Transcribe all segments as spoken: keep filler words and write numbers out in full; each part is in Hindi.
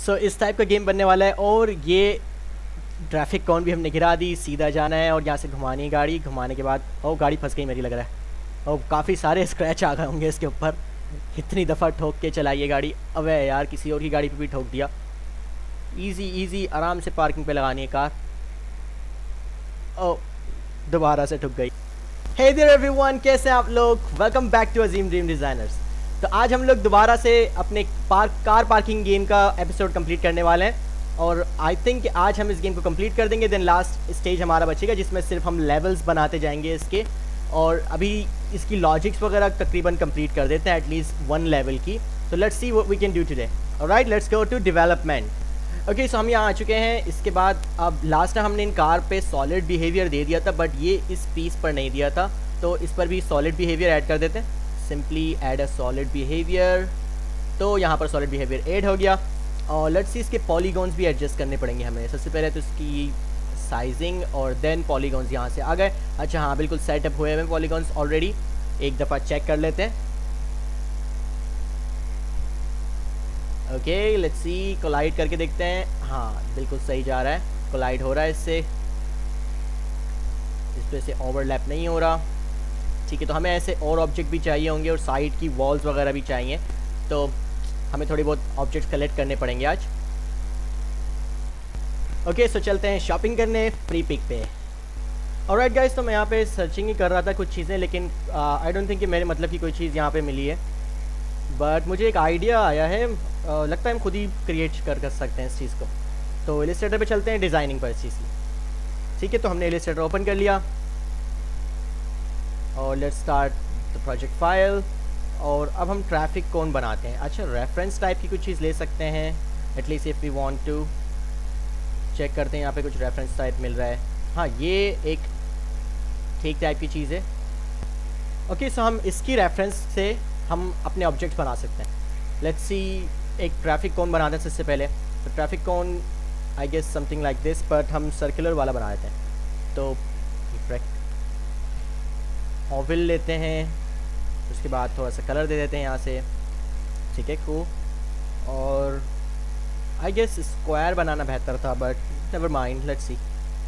सो so, इस टाइप का गेम बनने वाला है और ये ट्रैफिक कौन भी हमने गिरा दी, सीधा जाना है और यहाँ से घुमानी है गाड़ी। घुमाने के बाद ओ गाड़ी फंस गई मेरी लग रहा है, और काफ़ी सारे स्क्रैच आ गए होंगे इसके ऊपर। इतनी दफ़ा ठोक के चलाइए गाड़ी। अबे यार किसी और की गाड़ी पे भी ठोक दिया। इजी इजी आराम से पार्किंग पे लगानी है कार। ओ दोबारा से ठुक गई। हे देयर एवरीवन, कैसे हैं आप लोग? Welcome back to Azeem dream designers. तो आज हम लोग दोबारा से अपने पार्क कार पार्किंग गेम का एपिसोड कंप्लीट करने वाले हैं और आई थिंक आज हम इस गेम को कंप्लीट कर देंगे। देन लास्ट स्टेज हमारा बचेगा जिसमें सिर्फ हम लेवल्स बनाते जाएंगे इसके, और अभी इसकी लॉजिक्स वगैरह तकरीबन कंप्लीट कर देते हैं, एटलीस्ट वन लेवल की। तो let's see what we can do today. Alright, let's go to development. Okay, so हम यहाँ आ चुके हैं। इसके बाद अब लास्ट टाइम हमने इन कार पे सॉलिड बिहेवियर दे दिया था, बट ये इस पीस पर नहीं दिया था, तो इस पर भी सॉलिड बिहेवियर ऐड कर देते हैं। Simply add a solid behaviour. तो यहाँ पर सॉलिड बिहेवियर ऐड हो गया। और लेट्स सी इसके पॉलीगॉन्स भी एडजस्ट करने पड़ेंगे हमें। सबसे पहले तो इसकी साइजिंग और देन पॉलीगॉन्स यहाँ से आ गए। अच्छा हाँ, बिल्कुल सेटअप हुए हैं पॉलीगॉन्स ऑलरेडी। एक दफ़ा चेक कर लेते हैं। ओके, लेट्स सी, कोलाइड करके देखते हैं। हाँ बिल्कुल सही जा रहा है, कोलाइड हो रहा है इससे, इस पे से ओवरलैप नहीं हो रहा। ठीक है, तो हमें ऐसे और ऑब्जेक्ट भी चाहिए होंगे और साइड की वॉल्स वगैरह भी चाहिए, तो हमें थोड़ी बहुत ऑब्जेक्ट्स कलेक्ट करने पड़ेंगे आज। ओके, सो चलते हैं शॉपिंग करने फ्री पिक पे। ऑलराइट गाइस, तो मैं यहाँ पे सर्चिंग ही कर रहा था कुछ चीज़ें, लेकिन आई डोंट थिंक कि मेरे मतलब की कोई चीज़ यहाँ पे मिली है, बट मुझे एक आइडिया आया है। uh, लगता है हम खुद ही क्रिएट कर कर सकते हैं इस चीज़ को। तो इलस्ट्रेटर पे चलते हैं, डिज़ाइनिंग पर इस चीज़ की। ठीक है, तो हमने इलस्ट्रेटर ओपन कर लिया और let's start the project file. और अब हम ट्रैफिक कौन बनाते हैं। अच्छा, रेफरेंस टाइप की कुछ चीज़ ले सकते हैं, at least if we want to. Check करते हैं यहाँ पे कुछ रेफरेंस टाइप मिल रहा है। हाँ, ये एक ठीक टाइप की चीज़ है। ओके, सो हम इसकी रेफरेंस से हम अपने ऑब्जेक्ट्स बना सकते हैं। लेट्स सी, एक ट्रैफिक कौन बनाते हैं सबसे पहले। तो traffic cone I guess something like this, but हम सर्कुलर वाला बना देते हैं। तो ओवल लेते हैं, उसके बाद थोड़ा सा कलर दे देते हैं यहाँ से। ठीक है, कूल। और आई गेस स्क्वायर बनाना बेहतर था, but never mind, let's see.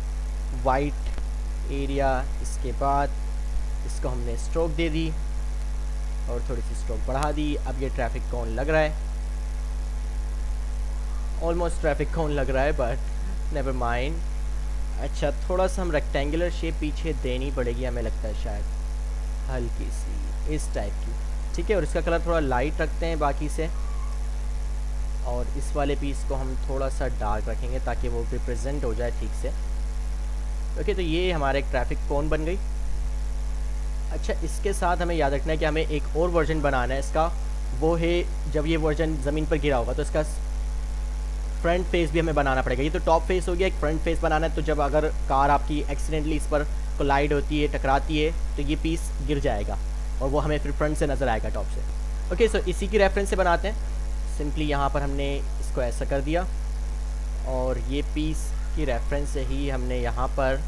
White area, इसके बाद इसको हमने स्ट्रोक दे दी और थोड़ी सी स्ट्रोक बढ़ा दी। अब ये ट्रैफिक कौन लग रहा है, ऑलमोस्ट ट्रैफिक कौन लग रहा है, बट नेवर माइंड। अच्छा, थोड़ा सा हम रेक्टेंगुलर शेप पीछे देनी पड़ेगी हमें लगता है, शायद हल्की सी इस टाइप की। ठीक है, और इसका कलर थोड़ा लाइट रखते हैं बाकी से, और इस वाले पीस को हम थोड़ा सा डार्क रखेंगे ताकि वो रिप्रेजेंट हो जाए ठीक से। ओके, तो ये हमारा एक ट्रैफिक कोन बन गई। अच्छा, इसके साथ हमें याद रखना है कि हमें एक और वर्जन बनाना है इसका। वो है जब ये वर्जन ज़मीन पर गिरा होगा तो इसका फ्रंट फेस भी हमें बनाना पड़ेगा। ये तो टॉप फेस हो गया, एक फ्रंट फेस बनाना है। तो जब अगर कार आपकी एक्सीडेंटली इस पर कोलाइड होती है, टकराती है, तो ये पीस गिर जाएगा और वो हमें फिर फ्रंट से नज़र आएगा, टॉप से। ओके, सो इसी की रेफरेंस से बनाते हैं। सिंपली यहाँ पर हमने इसको ऐसा कर दिया और ये पीस की रेफरेंस से ही हमने यहाँ पर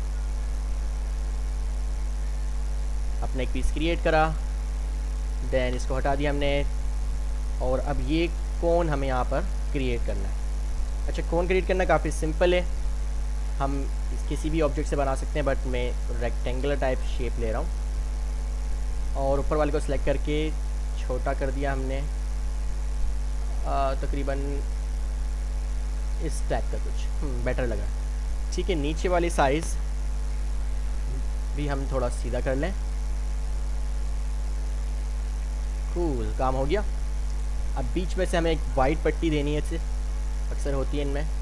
अपना एक पीस क्रिएट करा। देन इसको हटा दिया हमने और अब ये कोन हमें यहाँ पर क्रिएट करना है। अच्छा, कोन क्रिएट करना काफ़ी सिंपल है, हम किसी भी ऑब्जेक्ट से बना सकते हैं, बट मैं रेक्टेंगुलर टाइप शेप ले रहा हूँ। और ऊपर वाले को सिलेक्ट करके छोटा कर दिया हमने, तकरीबन इस टाइप का कुछ बेटर लगा। ठीक है, नीचे वाली साइज़ भी हम थोड़ा सीधा कर लें। कूल, काम हो गया। अब बीच में से हमें एक वाइट पट्टी देनी है, इससे अक्सर होती है इनमें।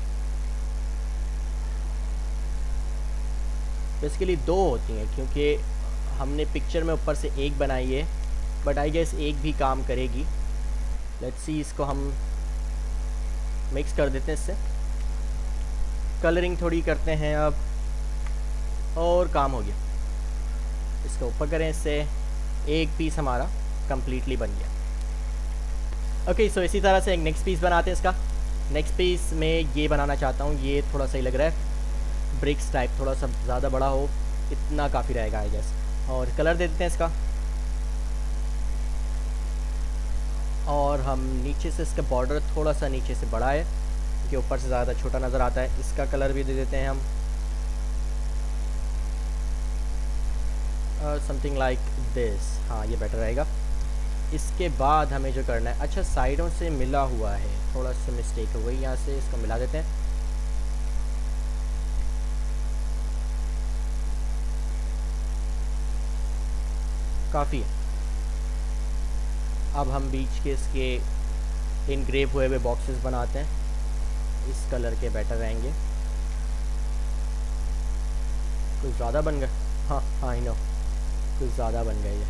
बेसिकली दो होती हैं क्योंकि हमने पिक्चर में ऊपर से एक बनाई है, बट आई गेस एक भी काम करेगी। लेट्स सी, इसको हम मिक्स कर देते हैं इससे, कलरिंग थोड़ी करते हैं अब, और काम हो गया। इसको ऊपर करें, इससे एक पीस हमारा कंप्लीटली बन गया। ओके, सो इसी तरह से एक नेक्स्ट पीस बनाते हैं इसका। नेक्स्ट पीस में ये बनाना चाहता हूँ, ये थोड़ा सही लग रहा है, ब्रिक्स टाइप, थोड़ा सा ज़्यादा बड़ा हो, इतना काफ़ी रहेगा आई गेस। और कलर दे देते हैं इसका, और हम नीचे से इसका बॉर्डर थोड़ा सा नीचे से बड़ा है, क्योंकि ऊपर से ज़्यादा छोटा नज़र आता है। इसका कलर भी दे देते हैं हम समथिंग लाइक दिस। हाँ, ये बेटर रहेगा। इसके बाद हमें जो करना है, अच्छा साइडों से मिला हुआ है, थोड़ा सा मिस्टेक हो गई यहाँ से, इसको मिला देते हैं। काफ़ी है। अब हम बीच के इसके इनग्रेव हुए हुए बॉक्सेस बनाते हैं, इस कलर के बेटर रहेंगे। कुछ ज़्यादा बन गए। हाँ हाँ आई नो, कुछ ज़्यादा बन गए ये।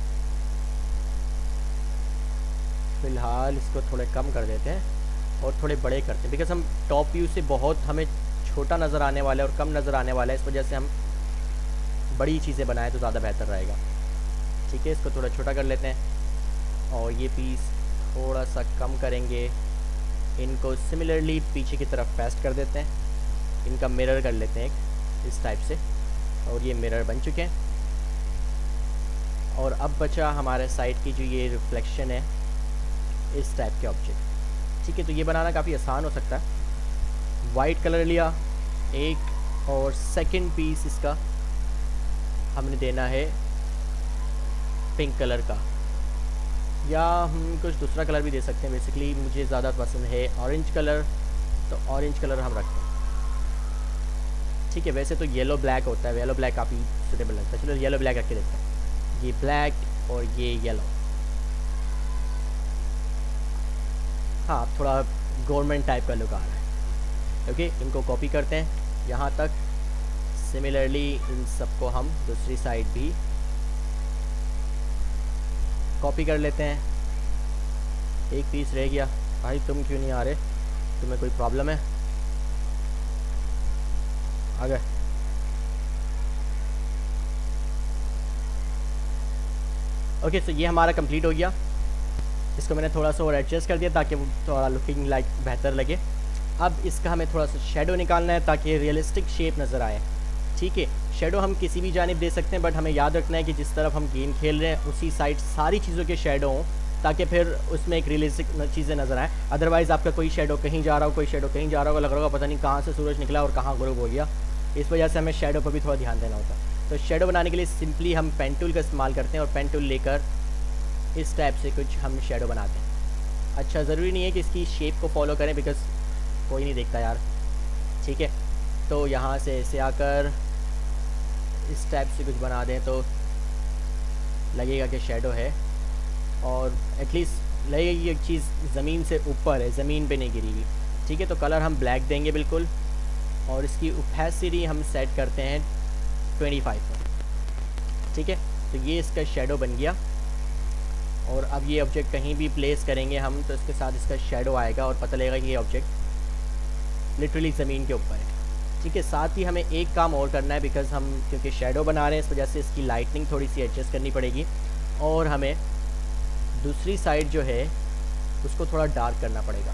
फ़िलहाल इसको थोड़े कम कर देते हैं और थोड़े बड़े करते हैं, बिकॉज हम टॉप व्यू से बहुत हमें छोटा नज़र आने वाला है और कम नज़र आने वाला है। इस वजह से हम बड़ी चीज़ें बनाएं तो ज़्यादा बेहतर रहेगा। ठीक है, इसको थोड़ा छोटा कर लेते हैं और ये पीस थोड़ा सा कम करेंगे। इनको सिमिलरली पीछे की तरफ पेस्ट कर देते हैं। इनका मिरर कर लेते हैं एक इस टाइप से, और ये मिरर बन चुके हैं। और अब बचा हमारे साइड की जो ये रिफ्लेक्शन है, इस टाइप के ऑब्जेक्ट। ठीक है, तो ये बनाना काफ़ी आसान हो सकता है। वाइट कलर लिया एक, और सेकंड पीस इसका हमने देना है पिंक कलर का, या हम कुछ दूसरा कलर भी दे सकते हैं। बेसिकली मुझे ज़्यादा पसंद है ऑरेंज कलर, तो ऑरेंज कलर हम रखते हैं। ठीक है, वैसे तो येलो ब्लैक होता है, येलो ब्लैक काफ़ी सूटेबल लगता है। चलो येलो ब्लैक रख के देखते हैं। ये ब्लैक और ये येलो। हाँ, थोड़ा गवर्नमेंट टाइप का लुक आ रहा है। ओके, इनको कॉपी करते हैं यहाँ तक। सिमिलरली इन सबको हम दूसरी साइड भी कॉपी कर लेते हैं। एक पीस रह गया। भाई तुम क्यों नहीं आ रहे? तुम्हें कोई प्रॉब्लम है? आ गए। ओके, सो ये हमारा कंप्लीट हो गया। इसको मैंने थोड़ा सा और एडजस्ट कर दिया ताकि वो थोड़ा लुकिंग लाइक बेहतर लगे। अब इसका हमें थोड़ा सा शेडो निकालना है ताकि रियलिस्टिक शेप नज़र आए। ठीक है, शेडो हम किसी भी जानिब दे सकते हैं, बट हमें याद रखना है कि जिस तरफ हम गेम खेल रहे हैं उसी साइड सारी चीज़ों के शेडो हों, ताकि फिर उसमें एक रियलिस्टिक चीज़ें नज़र आए। अदरवाइज़ आपका कोई शेडो कहीं जा रहा हो, कोई शेडो कहीं जा रहा होगा, लग रहा होगा पता नहीं कहाँ से सूरज निकला और कहाँ गुरूब हो गया। इस वजह से हमें शेडो पर भी थोड़ा ध्यान देना होता है। तो शेडो बनाने के लिए सिंपली हम पेन टूल का इस्तेमाल करते हैं और पेन टूल लेकर इस टाइप से कुछ हम शेडो बनाते हैं। अच्छा, ज़रूरी नहीं है कि इसकी शेप को फॉलो करें, बिकॉज कोई नहीं देखता यार। ठीक है, तो यहाँ से ऐसे आकर इस टाइप से कुछ बना दें तो लगेगा कि शेडो है, और एटलीस्ट लगेगा कि एक चीज़ ज़मीन से ऊपर है, ज़मीन पे नहीं गिरी हुई। ठीक है, तो कलर हम ब्लैक देंगे बिल्कुल, और इसकी ओपेसिटी हम सेट करते हैं पच्चीस पर। ठीक है, तो ये इसका शेडो बन गया। और अब ये ऑब्जेक्ट कहीं भी प्लेस करेंगे हम तो इसके साथ इसका शेडो आएगा और पता लगेगा कि ये ऑब्जेक्ट लिटरली ज़मीन के ऊपर है। ठीक है, साथ ही हमें एक काम और करना है, बिकॉज़ हम क्योंकि शेडो बना रहे हैं इस वजह से इसकी लाइटनिंग थोड़ी सी एडजस्ट करनी पड़ेगी, और हमें दूसरी साइड जो है उसको थोड़ा डार्क करना पड़ेगा।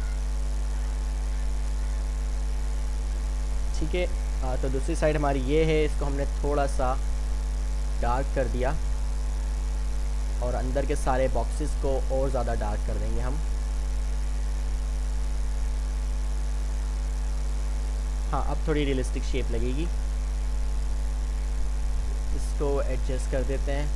ठीक है, आ, तो दूसरी साइड हमारी ये है, इसको हमने थोड़ा सा डार्क कर दिया, और अंदर के सारे बॉक्सेस को और ज़्यादा डार्क कर देंगे हम। हाँ, अब थोड़ी रियलिस्टिक शेप लगेगी। इसको एडजस्ट कर देते हैं।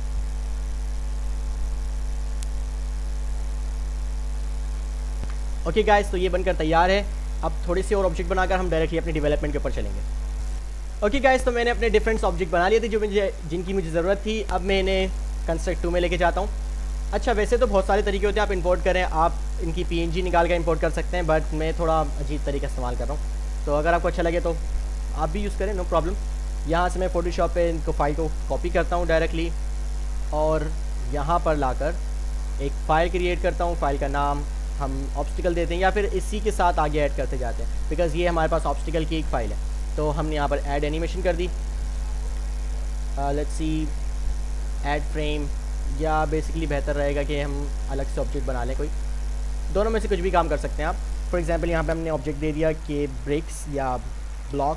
ओके गाइस, तो ये बनकर तैयार है। अब थोड़ी सी और ऑब्जेक्ट बनाकर हम डायरेक्टली अपने डेवलपमेंट के ऊपर चलेंगे। ओके गाइस, तो मैंने अपने डिफरेंट ऑब्जेक्ट बना लिए थे जो मुझे जिनकी मुझे ज़रूरत थी। अब मैं इन्हें कंस्ट्रक्ट टू में लेके जाता हूँ। अच्छा, वैसे तो बहुत सारे तरीके होते हैं आप इंपोर्ट करें, आप इनकी पीएनजी निकाल कर इंपोर्ट कर सकते हैं, बट मैं थोड़ा अजीब तरीका इस्तेमाल कर रहा हूँ। तो अगर आपको अच्छा लगे तो आप भी यूज़ करें, नो प्रॉब्लम। यहाँ से मैं फ़ोटोशॉप पे इनको फाइल को कॉपी करता हूँ डायरेक्टली, और यहाँ पर लाकर एक फ़ाइल क्रिएट करता हूँ। फाइल का नाम हम ऑब्स्टिकल देते हैं, या फिर इसी के साथ आगे ऐड करते जाते हैं, बिकॉज़ ये हमारे पास ऑब्स्टिकल की एक फ़ाइल है। तो हमने यहाँ पर ऐड एनिमेशन कर दी। लेट्स सी, ऐड फ्रेम, या बेसिकली बेहतर रहेगा कि हम अलग से ऑब्जेक्ट बना लें कोई। दोनों में से कुछ भी काम कर सकते हैं आप। फॉर एग्जांपल यहाँ पे हमने ऑब्जेक्ट दे दिया कि ब्रिक्स या ब्लॉक,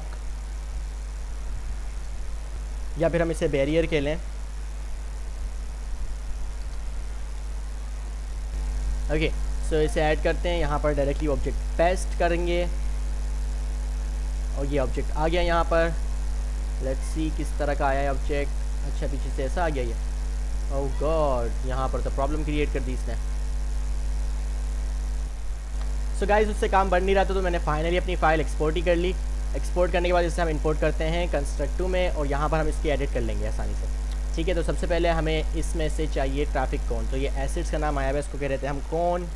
या फिर हम इसे बैरियर के लें। ओके, सो इसे ऐड करते हैं यहाँ पर, डायरेक्टली ऑब्जेक्ट पेस्ट करेंगे और ये ऑब्जेक्ट आ गया यहाँ पर। लेट्स सी किस तरह का आया है ऑब्जेक्ट। अच्छा पीछे से ऐसा आ गया ये, ओह गॉड, यहाँ पर तो प्रॉब्लम क्रिएट कर दी इसने। सो गाइस उससे काम बन नहीं रहा था, तो मैंने फाइनली अपनी फ़ाइल एक्सपोर्ट ही कर ली। एक्सपोर्ट करने के बाद इसे हम इंपोर्ट करते हैं कंस्ट्रक्ट टू में और यहाँ पर हम इसकी एडिट कर लेंगे आसानी से। ठीक है, तो सबसे पहले हमें इसमें से चाहिए ट्रैफिक कौन। तो ये एसिड्स का नाम आया हुआ है, इसको कह रहे थे हम कौन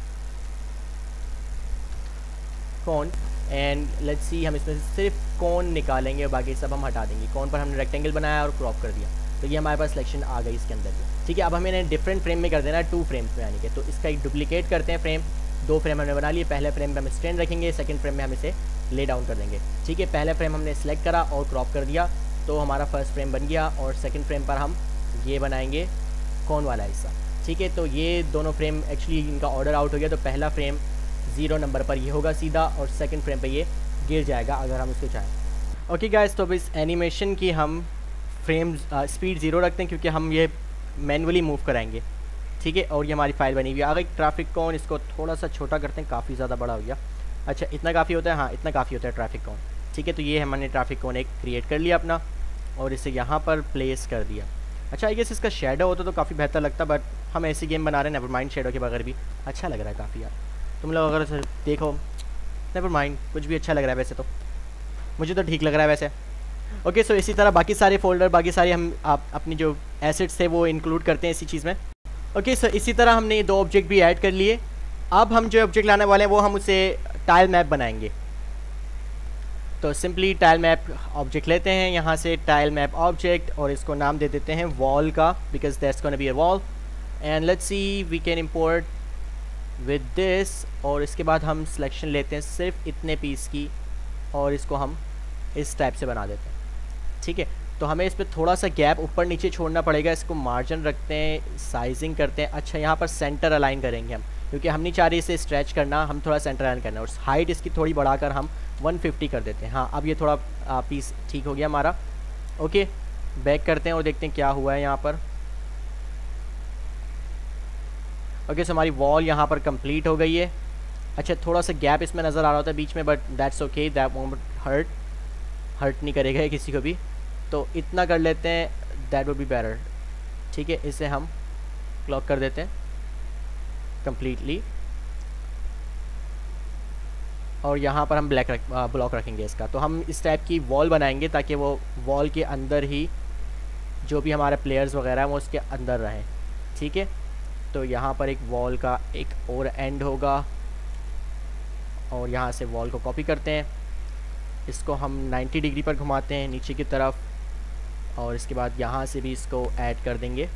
कौन एंड लेट्स सी हम इसमें से सिर्फ कौन निकालेंगे और बाकी सब हम हटा देंगे। कौन पर हमने रेक्टेंगल बनाया और क्रॉप कर दिया, तो ये हमारे पास सिलेक्शन आ गई इसके अंदर भी। ठीक है, अब हमें इन्हें डिफरेंट फ्रेम में कर देना है, टू फ्रेम्स में यानी कि। तो इसका एक डुप्लीकेट करते हैं फ्रेम, दो फ्रेम हमने बना लिए। पहले फ्रेम में हम स्टैंड रखेंगे, सेकंड फ्रेम में हम इसे ले डाउन कर देंगे। ठीक है, पहले फ्रेम हमने सेलेक्ट करा और क्रॉप कर दिया तो हमारा फर्स्ट फ्रेम बन गया और सेकंड फ्रेम पर हम ये बनाएंगे कौन वाला हिस्सा। ठीक है, तो ये दोनों फ्रेम एक्चुअली इनका ऑर्डर आउट हो गया। तो पहला फ्रेम ज़ीरो नंबर पर ये होगा सीधा और सेकंड फ्रेम पे ये गिर जाएगा अगर हम उसको चाहें। ओके गाइस, तो अब इस एनिमेशन की हम फ्रेम स्पीड ज़ीरो रखते हैं क्योंकि हम ये मैनुअली मूव कराएंगे। ठीक है, और ये हमारी फाइल बनी हुई है। अगर ट्रैफिक कौन, इसको थोड़ा सा छोटा करते हैं, काफ़ी ज़्यादा बड़ा हो गया। अच्छा इतना काफ़ी होता है, हाँ इतना काफ़ी होता है ट्रैफिक कौन। ठीक है, तो ये हमने ट्रैफिक कौन एक क्रिएट कर लिया अपना और इसे यहाँ पर प्लेस कर दिया। अच्छा आई गेस इसका शेडो होता तो काफ़ी बेहतर लगता, बट हम ऐसी गेम बना रहे हैं नेवर माइंड, शेडो के बगैर भी अच्छा लग रहा है काफ़ी यार। तुम लोग अगर देखो नेवर माइंड, कुछ भी अच्छा लग रहा है वैसे, तो मुझे तो ठीक लग रहा है वैसे। ओके, सो इसी तरह बाकी सारे फोल्डर, बाकी सारे हम आप अपनी जो एसेट्स थे वो इंक्लूड करते हैं इसी चीज़ में। ओके, सो इसी तरह हमने ये दो ऑब्जेक्ट भी ऐड कर लिए। अब हम जो ऑब्जेक्ट लाने वाले हैं वो हम उसे टाइल मैप बनाएंगे। तो सिंपली टाइल मैप ऑब्जेक्ट लेते हैं यहाँ से, टाइल मैप ऑब्जेक्ट, और इसको नाम दे देते हैं वॉल का, because that's gonna be a wall. And let's see we can import with this, और इसके बाद हम सिलेक्शन लेते हैं सिर्फ इतने पीस की और इसको हम इस टाइप से बना देते हैं। ठीक है, तो हमें इस पर थोड़ा सा गैप ऊपर नीचे छोड़ना पड़ेगा। इसको मार्जिन रखते हैं, साइजिंग करते हैं। अच्छा यहाँ पर सेंटर अलाइन करेंगे हम, क्योंकि हम नहीं चाह रहे इसे स्ट्रेच करना, हम थोड़ा सेंटर अलाइन करना है। और हाइट इसकी थोड़ी बढ़ाकर हम वन फिफ्टी कर देते हैं। हाँ अब ये थोड़ा आ, पीस ठीक हो गया हमारा। ओके, बैक करते हैं और देखते हैं क्या हुआ है यहाँ पर। ओके, सो हमारी वॉल यहाँ पर कंप्लीट हो गई है। अच्छा थोड़ा सा गैप इसमें नज़र आ रहा होता है बीच में, but that's okay, that won't hurt, hurt नहीं करेगा ये किसी को भी। तो इतना कर लेते हैं, दैट वुड बी बेटर। ठीक है, इसे हम क्लॉक कर देते हैं कम्प्लीटली, और यहाँ पर हम ब्लैक रख ब्लॉक रखेंगे इसका। तो हम इस टाइप की वॉल बनाएंगे ताकि वो वॉल के अंदर ही जो भी हमारे प्लेयर्स वगैरह हैं वो उसके अंदर रहें। ठीक है, तो यहाँ पर एक वॉल का एक और एंड होगा और यहाँ से वॉल को कॉपी करते हैं, इसको हम नाइन्टी डिग्री पर घुमाते हैं नीचे की तरफ, और इसके बाद यहाँ से भी इसको ऐड कर देंगे।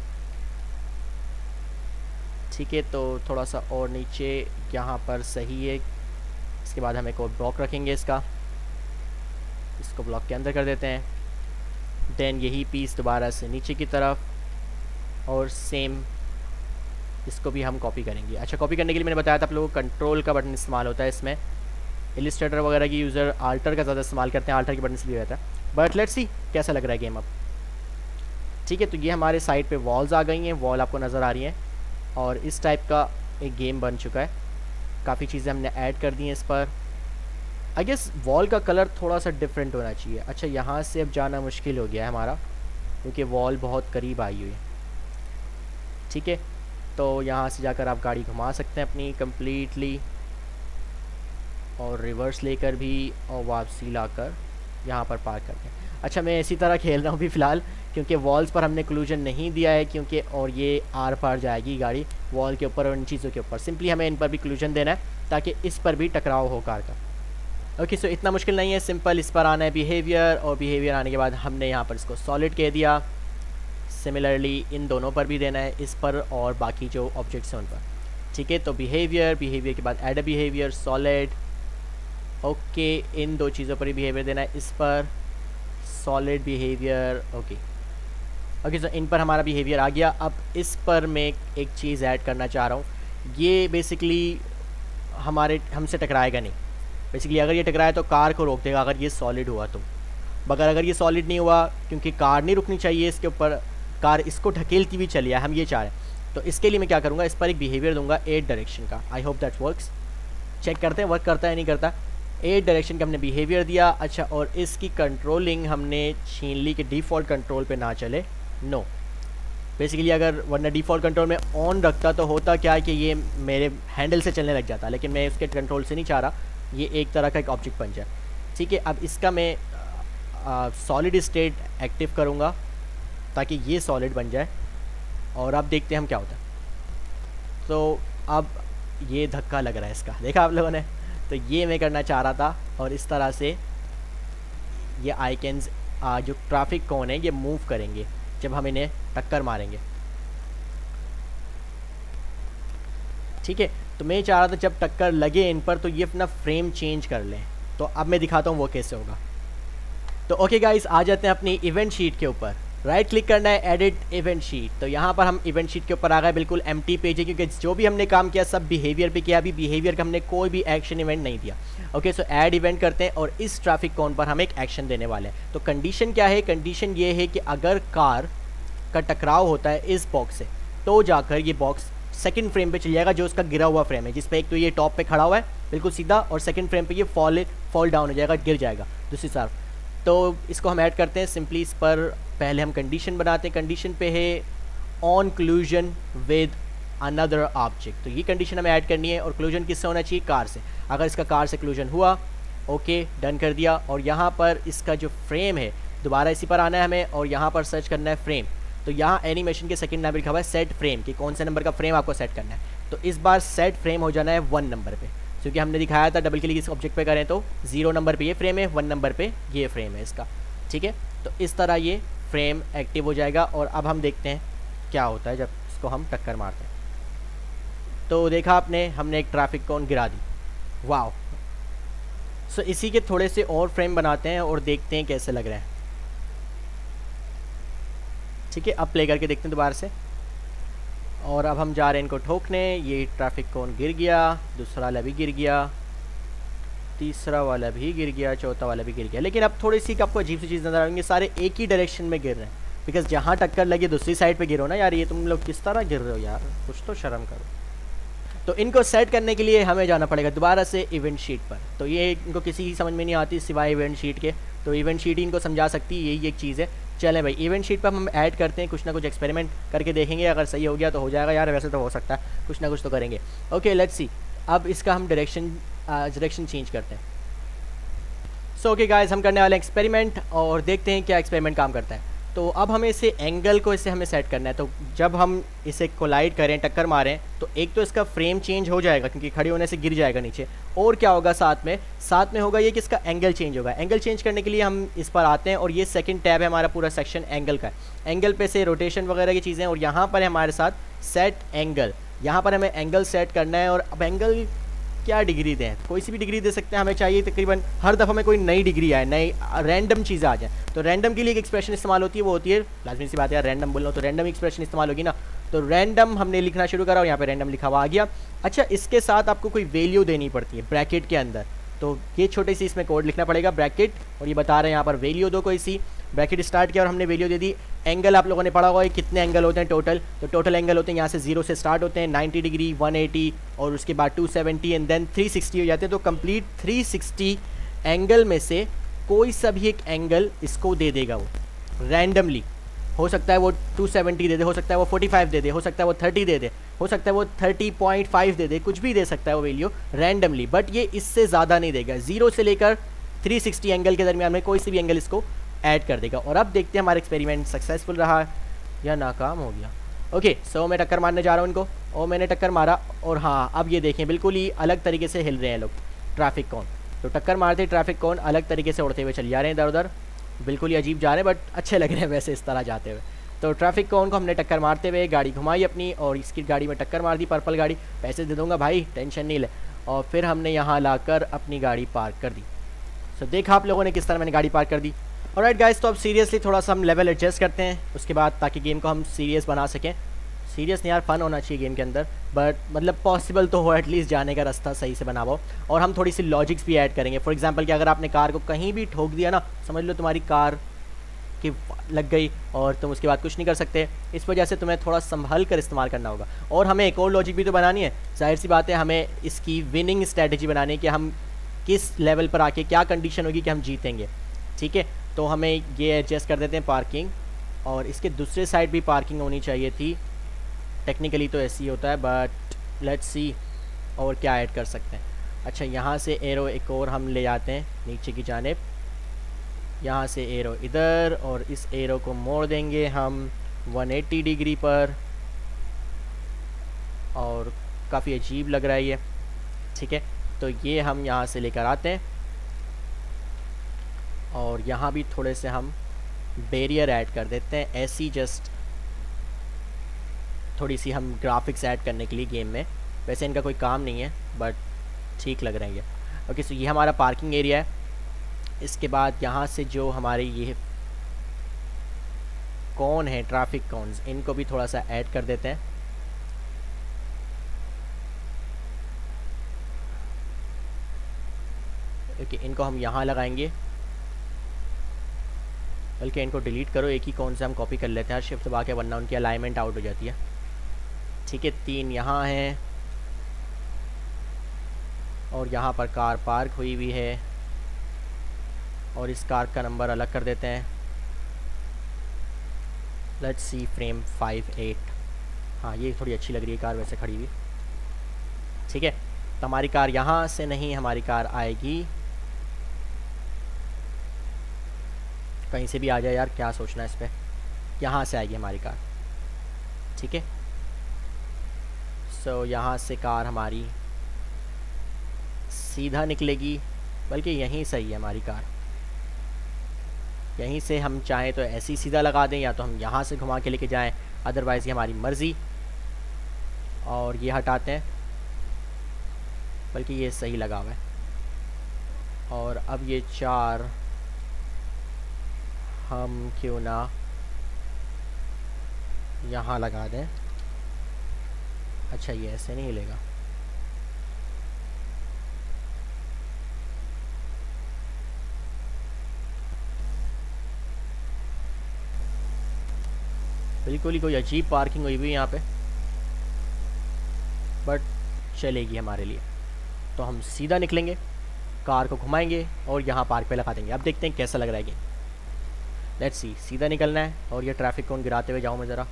ठीक है, तो थोड़ा सा और नीचे यहाँ पर सही है। इसके बाद हम एक और ब्लॉक रखेंगे इसका, इसको ब्लॉक के अंदर कर देते हैं। देन यही पीस दोबारा से नीचे की तरफ और सेम इसको भी हम कॉपी करेंगे। अच्छा कॉपी करने के लिए मैंने बताया था आप लोगों को कंट्रोल का बटन इस्तेमाल होता है इसमें। इलिस्ट्रेटर वगैरह की यूज़र आल्टर का ज़्यादा इस्तेमाल करते हैं, आल्टर के बटन से भी रहता है। बट लेट्स सी कैसा लग रहा है गेम अब। ठीक है, तो ये हमारे साइड पे वॉल्स आ गई हैं, वॉल आपको नज़र आ रही हैं, और इस टाइप का एक गेम बन चुका है। काफ़ी चीज़ें हमने ऐड कर दी हैं इस पर। आई गेस वॉल का कलर थोड़ा सा डिफरेंट होना चाहिए। अच्छा यहाँ से अब जाना मुश्किल हो गया है हमारा, क्योंकि वॉल बहुत करीब आई हुई है। ठीक है, तो यहाँ से जाकर आप गाड़ी घुमा सकते हैं अपनी कम्प्लीटली, और रिवर्स लेकर भी और वापसी लाकर यहाँ पर पार्क करते हैं। अच्छा मैं इसी तरह खेल रहा हूँ भी फ़िलहाल, क्योंकि वॉल्स पर हमने क्लूजन नहीं दिया है, क्योंकि और ये आर पार जाएगी गाड़ी वॉल के ऊपर और इन चीज़ों के ऊपर। सिंपली हमें इन पर भी क्लूजन देना है ताकि इस पर भी टकराव हो कार का। ओके, सो इतना मुश्किल नहीं है, सिंपल इस पर आना है बिहेवियर, और बिहेवियर आने के बाद हमने यहाँ पर इसको सॉलिड कह दिया। सिमिलरली इन दोनों पर भी देना है, इस पर और बाकी जो ऑब्जेक्ट्स हैं उन पर। ठीक है, तो बिहेवियर, बिहेवियर के बाद add a behaviour, solid. Okay, इन दो चीज़ों पर ही बिहेवियर देना है, इस पर solid behaviour. Okay okay, so इन पर हमारा बिहेवियर आ गया। अब इस पर मैं एक चीज़ ऐड करना चाह रहा हूँ, ये बेसिकली हमारे हमसे टकराएगा नहीं। बेसिकली अगर ये टकराए तो कार को रोक देगा, अगर ये सॉलिड हुआ तो। मगर अगर ये सॉलिड नहीं हुआ, क्योंकि कार नहीं रुकनी चाहिए इसके ऊपर, कार इसको ढकेलती हुई चली है, हम ये चाह रहे हैं, तो इसके लिए मैं क्या करूँगा, इस पर एक बिहेवियर दूंगा एट डायरेक्शन का। I hope that works. Check करते हैं वर्क करता है नहीं करता। एट डायरेक्शन का हमने बिहेवियर दिया। अच्छा, और इसकी कंट्रोलिंग हमने छीन ली कि डिफ़ॉल्ट कंट्रोल पे ना चले। नो, बेसिकली अगर वरना डिफ़ॉल्ट कंट्रोल में ऑन रखता तो होता क्या है कि ये मेरे हैंडल से चलने लग जाता, लेकिन मैं उसके कंट्रोल से नहीं चाह रहा, ये एक तरह का एक ऑब्जेक्ट बन जाए। ठीक है, अब इसका मैं सॉलिड स्टेट एक्टिव करूँगा ताकि ये सॉलिड बन जाए, और अब देखते हैं हम क्या होता है। तो अब ये धक्का लग रहा है इसका, देखा आप लोगों ने। तो ये मैं करना चाह रहा था, और इस तरह से ये आइकन्स जो ट्रैफिक कौन है ये मूव करेंगे जब हम इन्हें टक्कर मारेंगे। ठीक है, तो मैं चाह रहा था जब टक्कर लगे इन पर तो ये अपना फ्रेम चेंज कर लें। तो अब मैं दिखाता हूँ वो कैसे होगा। तो ओके गाइस, आ जाते हैं अपनी इवेंट शीट के ऊपर। राइट क्लिक करना है, एडिट इवेंट शीट। तो यहाँ पर हम इवेंट शीट के ऊपर आ गए, बिल्कुल एम्प्टी पेज है क्योंकि जो भी हमने काम किया सब बिहेवियर पे किया। अभी बिहेवियर का हमने कोई भी एक्शन इवेंट नहीं दिया। ओके, सो ऐड इवेंट करते हैं और इस ट्रैफिक कौन पर हम एक एक्शन देने वाले हैं। तो कंडीशन क्या है, कंडीशन ये है कि अगर कार का टकराव होता है इस बॉक्स से तो जाकर ये बॉक्स सेकंड फ्रेम पे चल जाएगा, जो उसका गिरा हुआ फ्रेम है, जिस पे एक तो ये टॉप पे खड़ा हुआ है बिल्कुल सीधा, और सेकंड फ्रेम पे ये फॉल फॉल डाउन हो जाएगा, गिर जाएगा दूसरी तरफ। तो इसको हम ऐड करते हैं सिंपली। इस पर पहले हम कंडीशन बनाते हैं। कंडीशन पे है on collision with another object. तो ये कंडीशन हमें ऐड करनी है, और क्लूजन किससे होना चाहिए, कार से। अगर इसका कार से क्लूजन हुआ, ओके डन कर दिया। और यहाँ पर इसका जो फ्रेम है दोबारा इसी पर आना है हमें, और यहाँ पर सर्च करना है फ्रेम। तो यहाँ एनिमेशन के सेकंड नंबर लिखा हुआ है सेट फ्रेम, कि कौन से नंबर का फ्रेम आपको सेट करना है। तो इस बार सेट फ्रेम हो जाना है वन नंबर पे, क्योंकि हमने दिखाया था डबल क्लिक इस ऑब्जेक्ट पे करें तो जीरो नंबर पे ये फ्रेम है, वन नंबर पे ये फ्रेम है इसका। ठीक है, तो इस तरह ये फ्रेम एक्टिव हो जाएगा। और अब हम देखते हैं क्या होता है जब इसको हम टक्कर मारते हैं। तो देखा आपने, हमने एक ट्रैफिक कौन गिरा दी। वाह। सो इसी के थोड़े से और फ्रेम बनाते हैं और देखते हैं कैसे लग रहे हैं। ठीक है, अब प्ले करके देखते हैं दोबारा से। और अब हम जा रहे हैं इनको ठोकने। ये ट्रैफिक कौन गिर गया, दूसरा वाला भी गिर गया, तीसरा वाला भी गिर गया, चौथा वाला भी गिर गया। लेकिन अब थोड़ी सी आपको अजीब सी चीज़ नजर आएंगे, सारे एक ही डायरेक्शन में गिर रहे हैं, बिकॉज जहाँ टक्कर लगी दूसरी साइड पे गिरो ना यार। ये तुम लोग किस तरह गिर रहे हो यार, कुछ तो शर्म करो। तो इनको सेट करने के लिए हमें जाना पड़ेगा दोबारा से इवेंट शीट पर। तो ये इनको किसी की समझ में नहीं आती सिवाय इवेंट शीट के, तो इवेंट शीट ही इनको समझा सकती है, यही एक चीज़ है। चलें भाई, इवेंट शीट पर हम ऐड करते हैं, कुछ ना कुछ एक्सपेरिमेंट करके देखेंगे, अगर सही हो गया तो हो जाएगा यार, वैसे तो हो सकता है, कुछ ना कुछ तो करेंगे। Okay let's see. अब इसका हम डायरेक्शन डायरेक्शन चेंज करते हैं। सो ओके गाइस, हम करने वाले एक्सपेरिमेंट और देखते हैं क्या एक्सपेरिमेंट काम करता है। तो अब हमें इसे एंगल को इससे हमें सेट करना है। तो जब हम इसे कोलाइड करें, टक्कर मारें, तो एक तो इसका फ्रेम चेंज हो जाएगा क्योंकि खड़े होने से गिर जाएगा नीचे, और क्या होगा साथ में साथ में होगा ये कि इसका एंगल चेंज होगा। एंगल चेंज करने के लिए हम इस पर आते हैं, और ये सेकंड टैब है हमारा, पूरा सेक्शन एंगल का। एंगल पे से रोटेशन वगैरह की चीज़ें, और यहाँ पर है हमारे साथ सेट एंगल। यहाँ पर हमें एंगल सेट करना है, और अब एंगल क्या डिग्री दें, कोई सी भी डिग्री दे सकते हैं। हमें चाहिए तकरीबन हर दफ़ा में कोई नई डिग्री आए, नई रैंडम चीज़ें आ जाए। तो रैंडम के लिए एक एक्सप्रेशन इस्तेमाल होती है, वो होती है, लाजमी सी बात है यार, रैंडम बोल रहा हूँ तो रैंडम एक्सप्रेशन इस्तेमाल होगी ना। तो रैंडम हमने लिखना शुरू करा और यहाँ पे रैंडम लिखा हुआ आ गया। अच्छा, इसके साथ आपको कोई वैल्यू देनी पड़ती है ब्रैकेट के अंदर। तो ये छोटे सी इसमें कोड लिखना पड़ेगा, ब्रैकेट, और ये बता रहे हैं यहाँ पर वैल्यू दो कोई सी। ब्रैकेट स्टार्ट किया और हमने वैल्यू दे दी। एंगल आप लोगों ने पढ़ा हुआ है कितने एंगल होते हैं टोटल। तो टोटल एंगल होते हैं यहाँ से जीरो से स्टार्ट होते हैं, नाइन्टी डिग्री, वन एटी, और उसके बाद two seventy, and then three sixty हो जाते हैं। तो कंप्लीट थ्री सिक्सटी एंगल में से कोई सा भी एक एंगल इसको दे देगा वो रैंडमली। हो सकता है वो टू सेवेंटी दे दे, हो सकता है वो फोर्टी फाइव दे दे, हो सकता है वो थर्टी दे दे, हो सकता है वो थर्टी पॉइंट फाइव दे दे, कुछ भी दे सकता है वो वैल्यू रैंडमली। बट ये इससे ज़्यादा नहीं देगा, जीरो से लेकर थ्री सिक्सटी एंगल के दरमियान में कोई सी भी एंगल इसको ऐड कर देगा। और अब देखते हैं हमारा एक्सपेरिमेंट सक्सेसफुल रहा या नाकाम हो गया। ओके, सो मैं टक्कर मारने जा रहा हूँ इनको, और मैंने टक्कर मारा, और हाँ अब ये देखें बिल्कुल ही अलग तरीके से हिल रहे हैं लोग ट्रैफिक कौन। तो टक्कर मारते ट्रैफिक कौन अलग तरीके से उड़ते हुए चल जा रहे हैं इधर उधर, बिल्कुल ही अजीब जा रहे हैं, बट अच्छे लग रहे हैं वैसे इस तरह जाते हुए। तो ट्रैफिक कौन को हमने टक्कर मारते हुए गाड़ी घुमाई अपनी, और इसकी गाड़ी में टक्कर मार दी, पर्पल गाड़ी, पैसे दे दूँगा भाई, टेंशन नहीं ले। और फिर हमने यहाँ लाकर अपनी गाड़ी पार्क कर दी। सो देखा आप लोगों ने किस तरह मैंने गाड़ी पार्क कर दी। ऑलराइट गाइस, तो अब सीरियसली थोड़ा सा हम लेवल एडजस्ट करते हैं उसके बाद, ताकि गेम को हम सीरियस बना सकें। सीरियस नहीं यार, फन होना चाहिए गेम के अंदर, बट मतलब पॉसिबल तो हो एटलीस्ट जाने का रास्ता सही से बना हो। और हम थोड़ी सी लॉजिक्स भी ऐड करेंगे। फॉर एग्जांपल कि अगर आपने कार को कहीं भी ठोक दिया ना, समझ लो तुम्हारी कार कि लग गई और तुम उसके बाद कुछ नहीं कर सकते। इस वजह से तुम्हें थोड़ा संभल कर इस्तेमाल करना होगा। और हमें एक और लॉजिक भी तो बनानी है, जाहिर सी बात है हमें इसकी विनिंग स्ट्रैटेजी बनानी है कि हम किस लेवल पर आके क्या कंडीशन होगी कि हम जीतेंगे। ठीक है, तो हमें ये एडजस्ट कर देते हैं पार्किंग, और इसके दूसरे साइड भी पार्किंग होनी चाहिए थी। टेक्निकली तो ऐसे ही होता है, बट लेट्स सी और क्या ऐड कर सकते हैं। अच्छा, यहाँ से एरो एक और हम ले जाते हैं नीचे की जानिब, यहाँ से एरो इधर, और इस एरो को मोड़ देंगे हम एक सौ अस्सी डिग्री पर, और काफ़ी अजीब लग रहा है ये। ठीक है, तो ये हम यहाँ से लेकर आते हैं, और यहाँ भी थोड़े से हम बैरियर ऐड कर देते हैं, ऐसी जस्ट थोड़ी सी हम ग्राफिक्स ऐड करने के लिए गेम में। वैसे इनका कोई काम नहीं है, बट ठीक लग रहा है ये। ओके, सो ये हमारा पार्किंग एरिया है। इसके बाद यहाँ से जो हमारे ये कौन है, ट्रैफिक कॉन्स, इनको भी थोड़ा सा ऐड कर देते हैं। ओके, इनको हम यहाँ लगाएंगे, बल्कि इनको डिलीट करो, एक ही कौन से हम कॉपी कर लेते हैं, शिफ्ट दबा के, वरना उनकी अलाइनमेंट आउट हो जाती है। ठीक है, तीन यहाँ हैं, और यहाँ पर कार पार्क हुई हुई है, और इस कार का नंबर अलग कर देते हैं। Let's see frame five eight. हाँ, ये थोड़ी अच्छी लग रही है कार वैसे खड़ी हुई। ठीक है, तो हमारी कार यहाँ से नहीं, हमारी कार आएगी कहीं से भी आ जाए यार, क्या सोचना है इस पर, यहाँ से आएगी हमारी कार। ठीक है, सो यहाँ से कार हमारी सीधा निकलेगी, बल्कि यहीं सही है हमारी कार। यहीं से हम चाहें तो ऐसे ही सीधा लगा दें, या तो हम यहाँ से घुमा के लेके जाएं, अदरवाइज़ ये हमारी मर्ज़ी। और ये हटाते हैं, बल्कि ये सही लगा हुआ है। और अब ये चार हम क्यों ना यहाँ लगा दें। अच्छा, ये ऐसे नहीं हिलेगा। बिल्कुल ही कोई अजीब पार्किंग हुई हुई यहाँ पे, बट चलेगी हमारे लिए। तो हम सीधा निकलेंगे, कार को घुमाएंगे और यहाँ पार्क पे लगा देंगे। अब देखते हैं कैसा लग रहा है गेम। लेट्स सी, सीधा निकलना है, और ये ट्रैफिक कौन गिराते हुए जाऊँ मैं ज़रा।